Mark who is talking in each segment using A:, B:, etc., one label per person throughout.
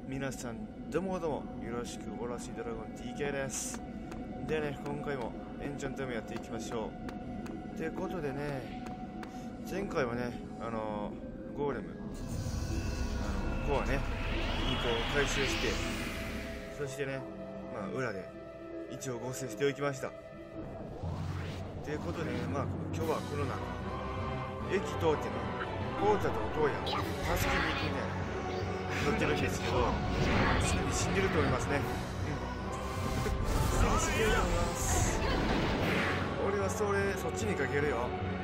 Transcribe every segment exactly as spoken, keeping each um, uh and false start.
A: 皆さんどうもどうもよろしくおろしドラゴン ティーケー です。でね、今回もエンチャントムやっていきましょう。ということでね、前回はね、あのー、ゴーレムあのここはね、にこを回収して、そしてね、まあ裏で一応合成しておきました。ということでね、まあ今日はこの中駅通ってね、ポータとトーヤを助けに行くね乗ってるんですけど、すでに死んでると思いますね。すでに死んでると思います。俺はそれそっちにかけるよ。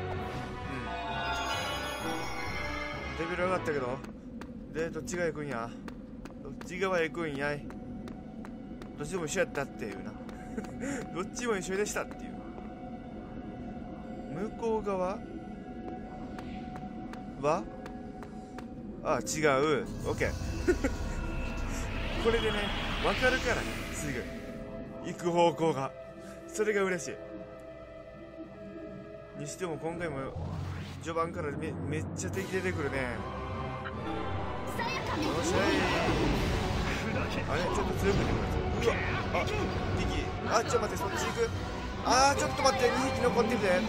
A: うん、レベル上がったけど、でどっちが行くんや、どっち側へ行くんやい。どっちでも一緒やったっていうなどっちも一緒でしたっていう。向こう側はあ、違う。オッケーこれでね、分かるからね、すぐ行く方向が。それが嬉しいにしても、今回も序盤から め, めっちゃ敵出てくるね。よっしゃい。あれ、ちょっと強く出てくる。うわ、あ、敵、あ、ちょっと待って、そっち行く。あー、ちょっと待って、にひき残ってるで。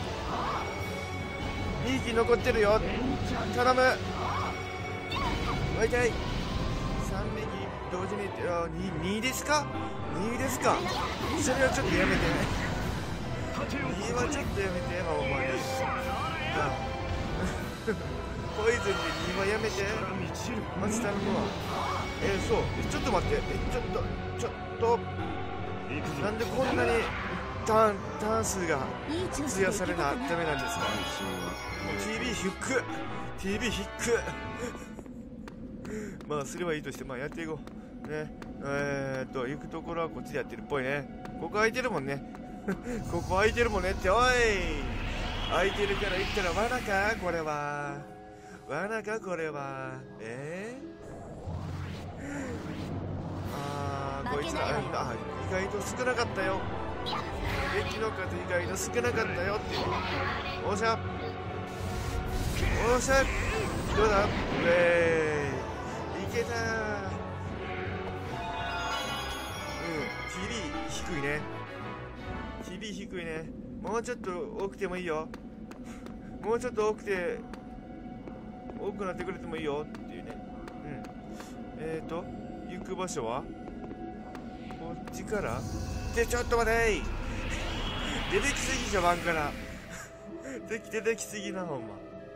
A: にひき残ってるよ、頼む。もう一回さんびき同時に。あ、 2, 2ですか ?に ですか。それはちょっとやめてにはちょっとやめて、ほんまにポイズンでにはやめて。マジ頼むわ。えー、そう、ちょっと待って、え、ちょっとちょっとなんでこんなにターンターン数が費やされなダメなんですか。 ティービー 低っ ティービー 低っまあすればいいとして、まあやっていこうね。えーっと行くところはこっちでやってるっぽいね。ここ空いてるもんねここ空いてるもんねって。おい、空いてるから行ったら罠か、これは罠か、これは。えー、あー、こいつら、あ、意外と少なかったよ。敵の数意外と少なかったよっていう。おっしゃおっしゃ、どうだ、ウェーイ、いけたー。うん、ティービー 低いね。 ティービー 低いね。もうちょっと多くてもいいよ。もうちょっと多くて多くなってくれてもいいよっていうね。うん、えーと行く場所はこっちからで、ちょっと待てい出てきすぎ、序盤から出てきすぎな、ほんま。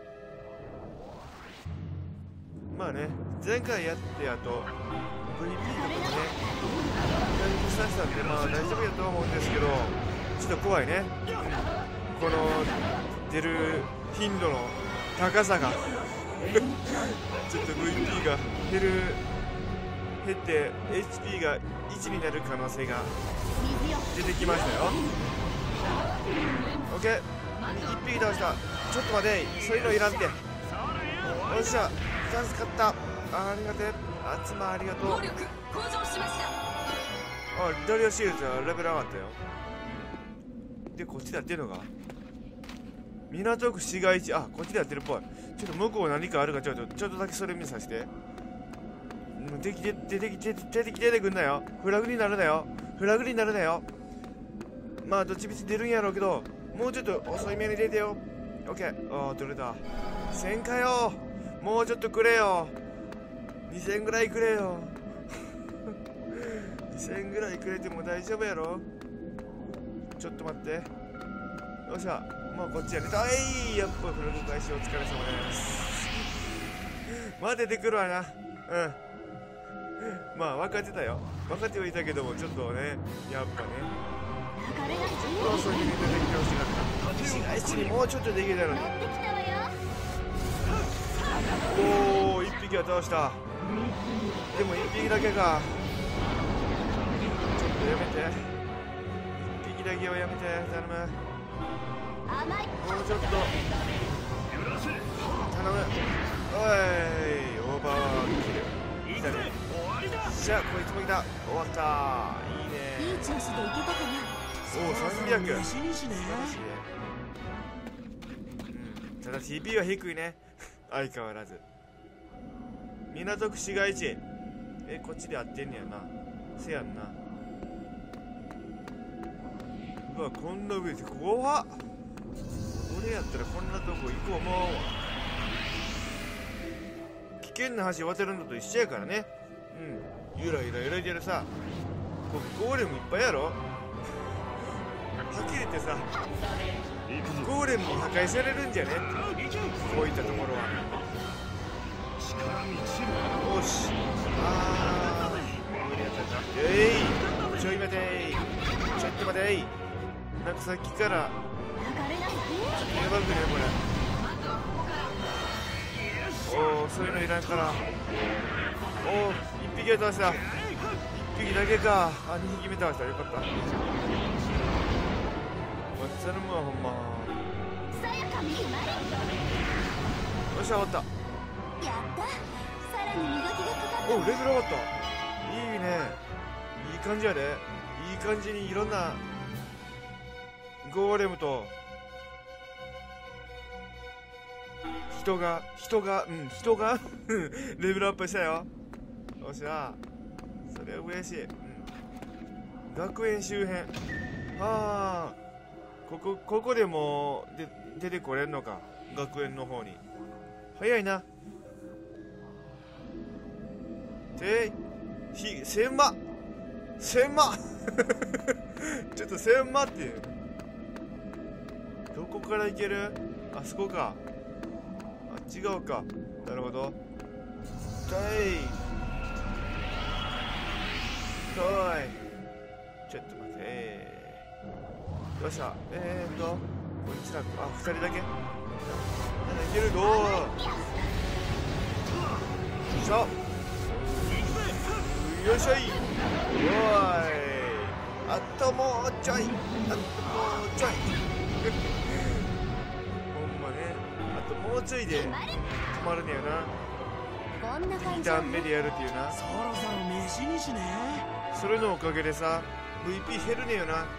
A: まあね、前回やってあと ブイピー とかもね回復させたんで、まあ大丈夫やとは思うんですけど、ちょっと怖いね、この出る頻度の高さがちょっと ブイピー が減る減って エイチピー がいちになる可能性が出てきましたよ。 OK、 いっぴき倒した。ちょっと待て、そういうのいらんて。よっしゃ、チャンス勝った。 あ, ありがてえ、あつまありがとう。あ、ダリアシールズはレベル上がったよ。で、こっちでやってるのが港区市街地。あ、こっちでやってるっぽい。ちょっと向こう何かあるか、ちょっとちょっとだけそれ見させて。出てきて出てきて出てきて出てくんなよ。フラグになるなよ、フラグになるなよ。まあどっちみち出るんやろうけど、もうちょっと遅い目に出てよ。オッケー。ああ、どれだ、せんかよ。もうちょっとくれよ。にせんぐらいくれよにせんぐらいくれても大丈夫やろ。ちょっと待って。よっしゃ、もうこっちやね。はい、やっぱフラグ返しお疲れ様ですまあ出てくるわな。うん、まあ分かってたよ、分かってはいたけども、ちょっとね、やっぱね、ちょっと遅い目に出てきてほしかった。市街地にもうちょっとできたのに。おお、いっぴきは倒した。でもいっぴきだけか。ちょっとやめて、いっぴきだけはやめて、頼む。もうちょっと頼む。おい、オーバーキル来たね。じゃあこいつも来た。終わった。いいね。
B: いい調子でいけたかな。
A: おお、さんびゃく。
B: 西西ね。
A: うん、ただ ティーピー は低いね相変わらず。港区市街地え、こっちで合ってんねやな。せやんな。うわ、こんな上で怖っ。俺やったらこんなとこ行こう思うわ。危険な橋渡るのと一緒やからね。うん、ゆらゆら揺れてるさ。ここゴーレムいっぱいやろ。はっきり言ってさ、ゴーレムに破壊されるんじゃね。こういったところは。よし、あー無理やったな。えい、ちょい待てい、ちょっと待てい。なんかさっきからやばくねこれ。おお、そういうのいらんから。おお、一匹は倒した。一匹だけか。あ、二匹目倒した。よかった。頼むわほんま。よっしゃ、終わった。
B: やった。さらに磨きがかかった。
A: お、レベル上がった。いいね、いい感じやで。いい感じにいろんなゴーレムと人が人がうん人がレベルアップしたよ。よっしゃ、それは嬉しい。うん、学園周辺、はあ、ここここでもで出てこれんのか、学園の方に。早いな。で、ひ、千万千万ちょっと千万ってどこから行ける？あそこか。あ、違うか。なるほど。だいだいちょっと待って。よっしゃ、えーっとこいつら、あ、ふたりだけ。なんだ、いけるぞ。よいしょ、よいしょい。おーい、あともうちょい、あともうちょいほんまね、あともうちょいで止まるねやな。
B: こんな感
A: に
B: じ。
A: 段目でやるっていうな。
C: そろそろ飯にしね。
A: それのおかげでさ ブイピー 減るねよな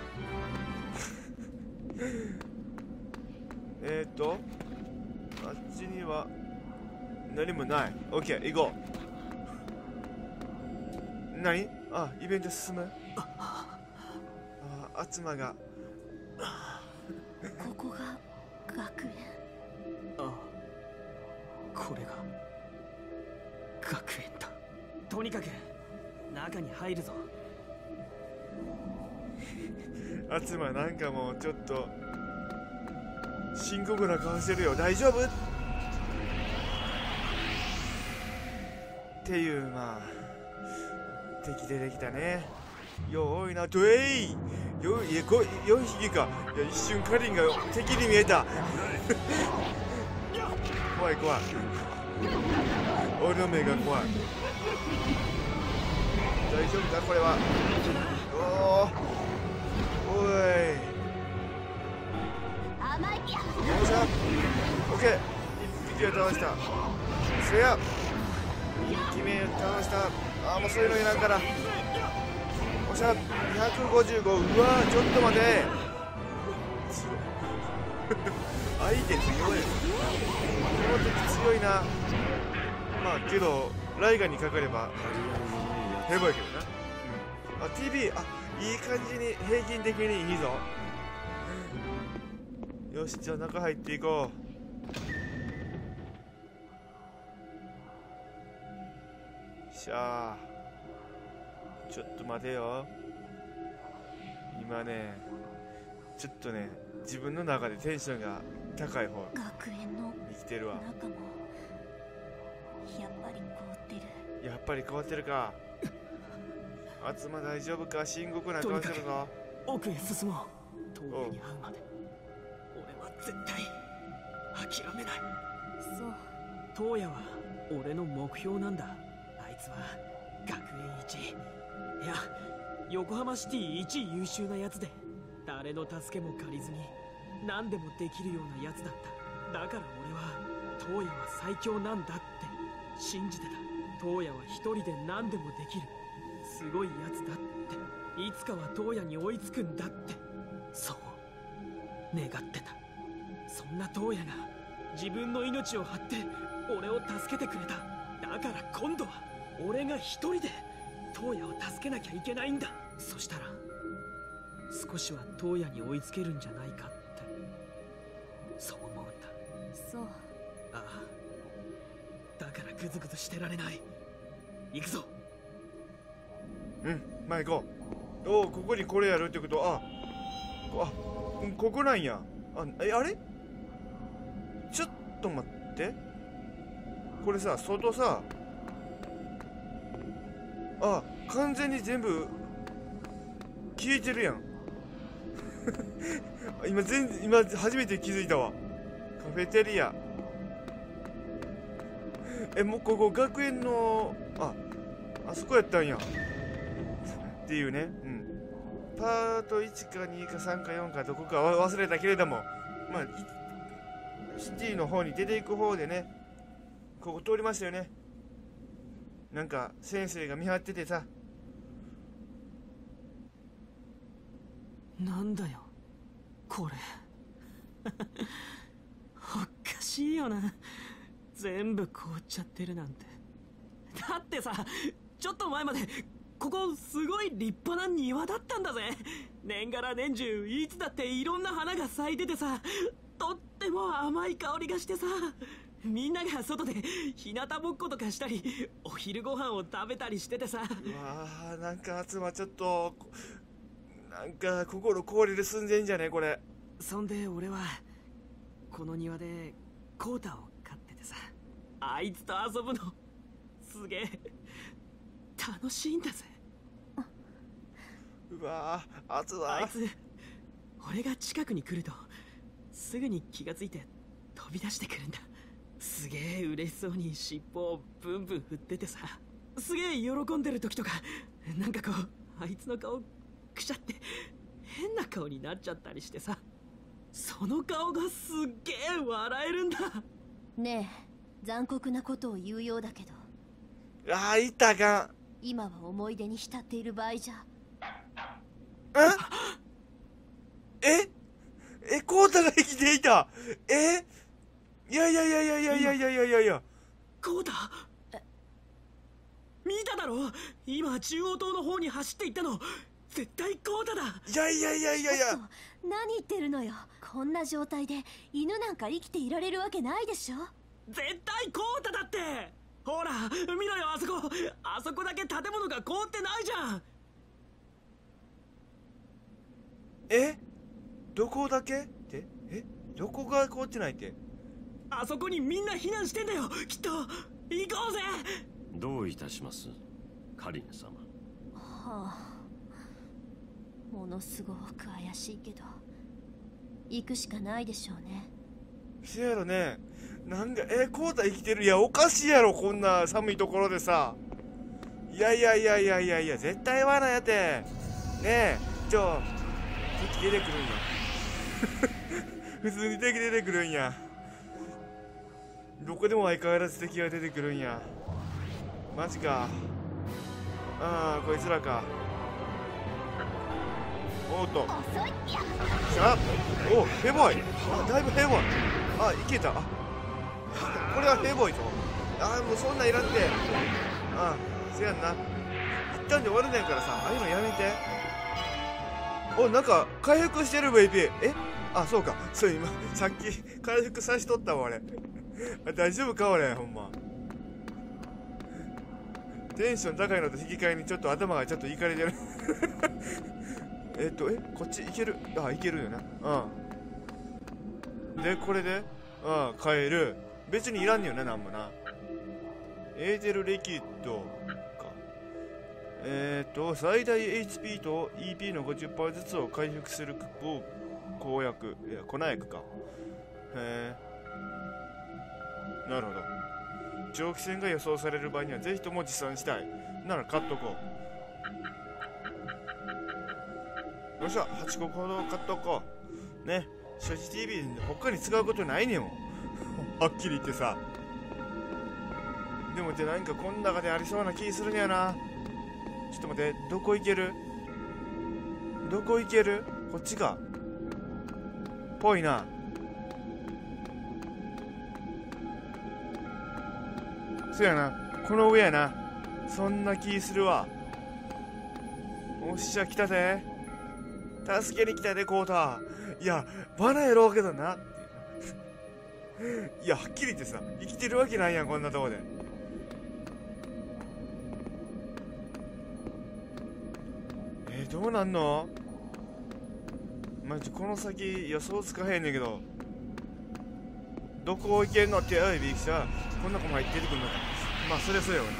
A: えっとあっちには何もない。オッケー、行こう。何？あ、イベント進む。ああ、妻が
B: ここが学園。
C: ああ、これが学園だ。とにかく中に入るぞ。
A: 妻なんかもうちょっと深刻な顔してるよ。大丈夫っていう、まあ敵出てきたね。よ多いな。とえいよいやこよんひきか。いや一瞬カリンが敵に見えた怖い怖い、俺の目が怖い。大丈夫かこれは。おーおい、よっしゃ、オッケー、一匹は倒した。せや一匹目倒した。あー、もうそういうのいらんから。おっしゃ、にひゃくごじゅうご。うわー、ちょっと待て相手強い。この時強いな。まあけどライガンにかかればヘボいけどな。うん、あ ティービー、 あ、いい感じに平均的にいいぞ。よし、じゃあ中入っていこう。しゃあ、ちょっと待てよ。今ねちょっとね自分の中でテンションが高い方
B: 学園の
A: に来てるわ。
B: 中もやっぱり凍ってる。
A: やっぱり変わってるか。あつま大丈夫か。深刻な顔してるぞ。
C: 奥へ進もう。東映に会うまで俺は絶対諦めない。
B: そう、
C: 東野は俺の目標なんだ。あいつは学園一、いや横浜シティ一優秀なやつで、誰の助けも借りずに何でもできるようなやつだった。だから俺は東野は最強なんだって信じてた。東野は一人で何でもできるすごいやつだって、いつかは東野に追いつくんだって、そう願ってた。そんな東野が自分の命を張って俺を助けてくれた。だから今度は俺が一人でトウヤを助けなきゃいけないんだ。そしたら少しはトウヤに追いつけるんじゃないかって、そう思うんだ。
B: そう。
C: ああ、だからグズグズしてられない。行くぞ。
A: うん、まあ行こう。おお、ここにこれやるってこと。ああ、うん、ここなんや。あ、え、あれちょっと待って、これさ、外さ、あ、完全に全部消えてるやん。今全然今初めて気づいたわ。カフェテリア。え、もうここ学園の、あ、あそこやったんやっていうね。うん、パートいちかにかさんかよんかどこかは忘れたけれども、まあシティの方に出ていく方でね、ここ通りましたよね。なんか先生が見張っててさ。
C: なんだよこれ。おかしいよな、全部凍っちゃってるなんて。だってさ、ちょっと前までここすごい立派な庭だったんだぜ。年がら年中いつだっていろんな花が咲いててさ、とっても甘い香りがしてさ、みんなが外で日向ぼっことかしたり、お昼ご飯を食べたりしててさ。
A: うわー、なんかあつまちょっとなんか心壊れる寸前じゃねこれ。
C: そんで俺はこの庭でコータを飼っててさ、あいつと遊ぶのすげえ楽しいんだぜ。
A: うわー、あつは
C: あいつ俺が近くに来るとすぐに気がついて飛び出してくるんだ。すげえ嬉しそうに尻尾をブンブン振っててさ、すげえ喜んでる時とか、なんかこうあいつの顔くしゃって変な顔になっちゃったりしてさ、その顔がすっげえ笑えるんだ。
B: ねえ、残酷なことを言うようだけど、
A: ああ、いたかん。
B: 今は思い出に浸っている場合じゃ。
A: ええ、コウタが生きていた。え、いやいやいやいやいやいやいやいやいやいや。
C: コウタ見ただろ、今中央島の方に走っていったの絶対コウタだ。
A: いやいやいやいやいや。
B: 何言ってるのよ。こんな状態で犬なんか生きていられるわけないでしょ。
C: 絶対コウタだって。ほら見ろよ、あそこ、あそこだけ建物が凍ってないじゃん。
A: え、どこだけって、え、どこが凍ってないって。
C: あそこにみんな避難してんだよきっと。行こうぜ。
D: どういたします、カリネ様。
B: はあ、ものすごく怪しいけど行くしかないでしょうね。
A: せやろね。なんか、え、コウタ生きてる。いや、おかしいやろ、こんな寒いところでさ。いやいやいやいやいやいや、絶対罠やて。ねえ、ちょ、敵出てくるんや。普通に敵出てくるんや。どこでも相変わらず敵が出てくるんや。マジか。ああ、こいつらか。おっと。さあ、お、ヘボい。あ、だいぶヘボい。あ、いけた。あ、これはヘボいぞ。ああ、もうそんなんいらんて。ああ、せやんな。一旦で終わるねんからさ、ああいうのやめて。お、なんか回復してる ブイピー。 え、あ、そうか、そう、今さっき回復さしとったわ俺。大丈夫か俺、ほんま。テンション高いのと引き換えにちょっと頭がちょっといかれてる。えっとえ、こっち行ける。あ、行けるよな。うんで、これでああ、変える。別にいらんねよな、なんもな。エーテルリキッドか。えっと最大 エイチピー と イーピー の ごじゅっパーセント ずつを回復する公薬、いや粉薬か。へえ、なるほど。長期戦が予想される場合にはぜひとも持参したい。なら買っとこう。よっしゃ、はちこほど買っとこうね。所持 ティーブイ で他に使うことないねんもん。はっきり言ってさ。でもってなんかこん中でありそうな気するんやな。ちょっと待って、どこ行ける？どこ行ける？こっちか。ぽいな。そやな、この上やな。そんな気するわ。 おっしゃ来たぜ。助けに来たでコータ。いやバナやろうけどな。いやはっきり言ってさ、生きてるわけないやんこんなとこで。えー、どうなんの。マジこの先予想つかへんねんけど、どこ行けんのって。おいビーキシャ、こんな子も入って出てくんのか。まあそりゃそうやわな。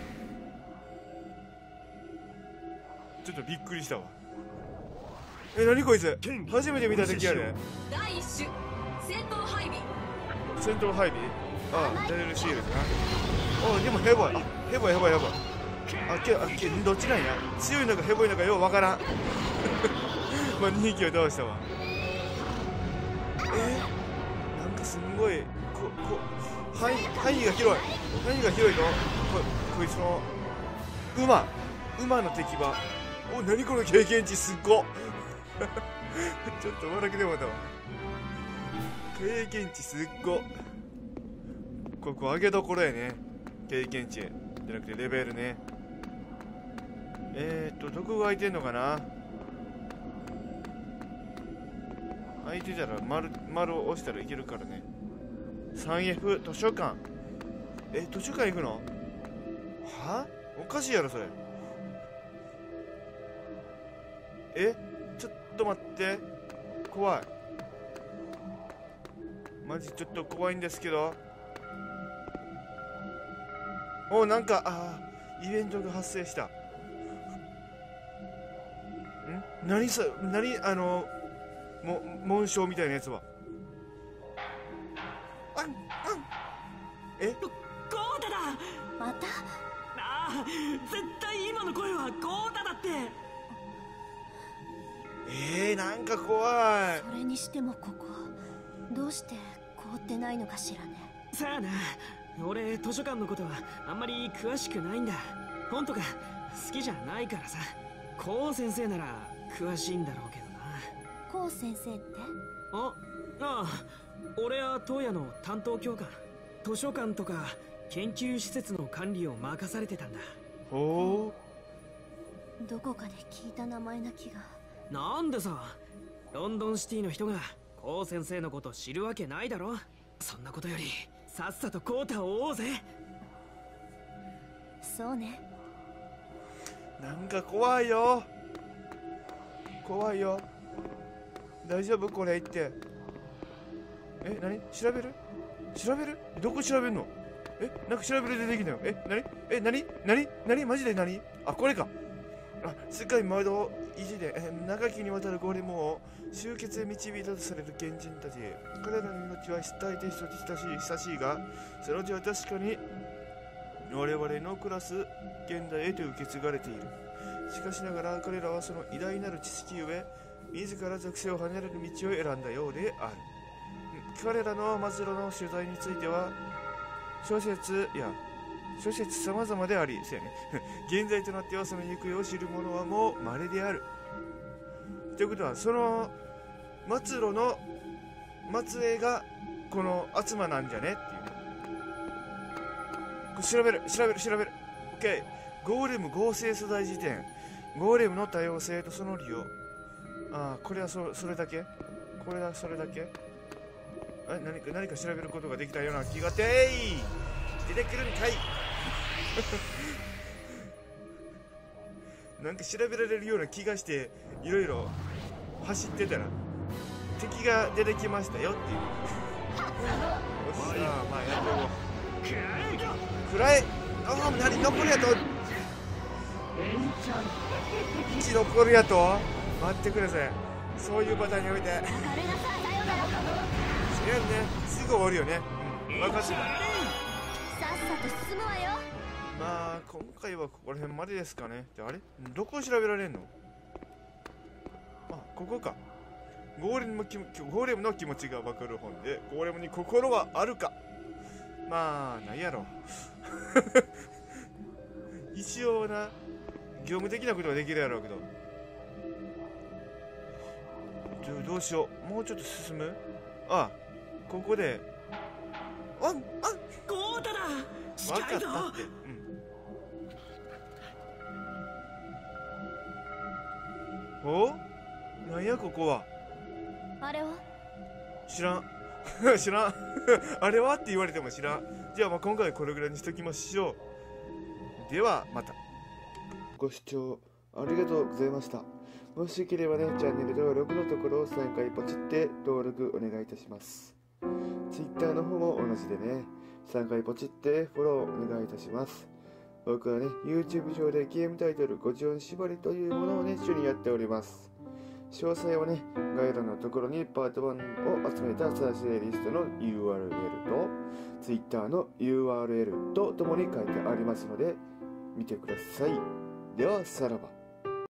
A: ちょっとびっくりしたわ。え、なにこいつ、初めて見た敵やで。
E: 第一種戦闘配備。
A: 戦闘配備。ああ、ダレルシールドな。おいでもヘボい。あ、ヘボいヘボいヘボい。あけあけどっちなんや。強いのかヘボいのかようわからん。まあにひきを倒したわ。えー、なんかすんごいここ範囲範囲が広い。範囲が広いの。ここいつの馬馬の敵は。お、なにこの経験値すっご。ちょっと笑けてもらったわ。経験値すっご。ここ上げどころやね。経験値じゃなくてレベルね。えーっとどこが空いてんのかな。空いてたら丸丸を押したらいけるからね。 スリーエフ 図書館。え、図書館行くのは。おかしいやろそれ。え、ちょっと待って、怖い。マジちょっと怖いんですけど。お、なんかあーイベントが発生した。ん、何さ、何あのも紋章みたいなやつは。あんあんえ、
C: ゴータだ。
B: また。
C: ああ、絶対今の声はゴータだって。
A: えー、なんか怖い。
B: それにしてもここどうして凍ってないのかしらね。
C: さあな、俺図書館のことはあんまり詳しくないんだ。本とか好きじゃないからさ。コウ先生なら詳しいんだろうけどな。
B: コウ先生って？
C: あ、ああ、俺は東野の担当教官。図書館とか研究施設の管理を任されてたんだ。
A: ほ
B: う、どこかで聞いた名前な気が。
C: なんでさ、ロンドンシティの人がコウ先生のこと知るわけないだろ。そんなことよりさっさとコータを追おうぜ。
B: そうね。
A: なんか怖いよ。怖いよ。大丈夫これ言って。え、何調べる調べるどこ調べるの。え、なんか調べるでできないよ。え、何え、何何何マジで何。あ、これか。あ、世界魔導維持で、え長きにわたるゴレムを終結へ導いたとされる賢人たち。彼らの命は大抵人と親しい親しいが、そのうちは確かに我々の暮らす現代へと受け継がれている。しかしながら彼らはその偉大なる知識ゆえ、自ら属性を離れる道を選んだようである。彼らの末路の取材については諸説いや諸説様々であり、そうやね現在となってはその行方を知る者はもう稀である。ということはその末路の末裔がこのアマなんじゃねっていうね。調べる調べる調べる OK。 ゴーレム合成素材辞典。ゴーレムの多様性とその利用。ああ、これは そ, それだけこれはそれだけあ、何か何か調べることができたような気がてー出てくるんかいなんか調べられるような気がしていろいろ走ってたら敵が出てきましたよっていうよっしゃ、まあやっていこう。暗い。ああ、何残るやといち残るやと待ってください。そういうパターンにおいてせやんね、すぐ終わるよね。分かってた。
B: さっさと進むわよ。
A: まあ今回はここら辺までですかね。で、あれどこを調べられんの。あ、ここか。ゴーレムの気ゴーレムの気持ちが分かる本で、ゴーレムに心はあるか。まあなんやろ一応な業務的なことはできるやろうけど、ど, どうしよう。もうちょっと進む。あ、ここであんあん
C: ゴータだ。近いぞ。
A: 分かったって。うん。 お？なんやここは。
B: あれは
A: 知らん知らんあれはって言われても知らん。じゃあまあ今回はこれぐらいにしときましょう。ではまた。ご視聴ありがとうございました。もしよければね、チャンネル登録のところをさんかいポチって登録お願いいたします。Twitter の方も同じでね、さんかいポチってフォローお願いいたします。僕はね、YouTube 上でゲームタイトルごじゅうよん縛りというものをね、主にやっております。詳細はね、概要欄のところにパートワンを集めた再生リストの ユーアールエル と Twitter の ユーアールエル とともに書いてありますので見てください。ではさらば。